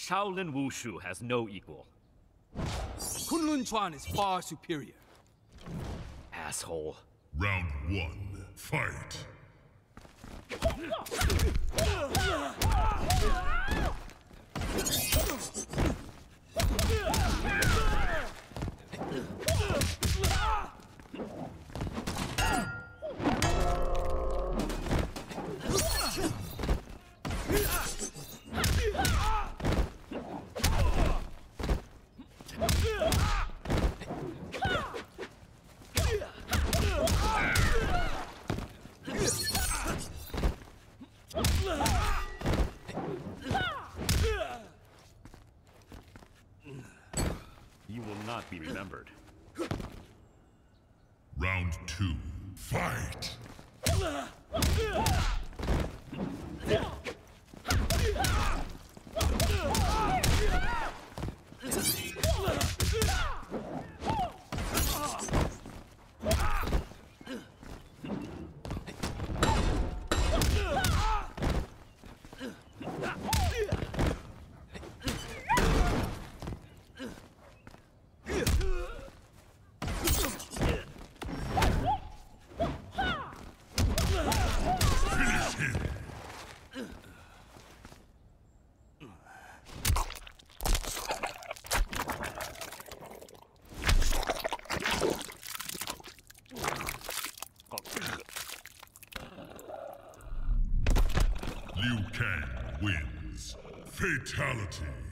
Shaolin Wushu has no equal. Kunlun Chuan is far superior. Asshole. Round 1, fight! You will not be remembered. Round 2, fight! Liu Kang wins. Fatality.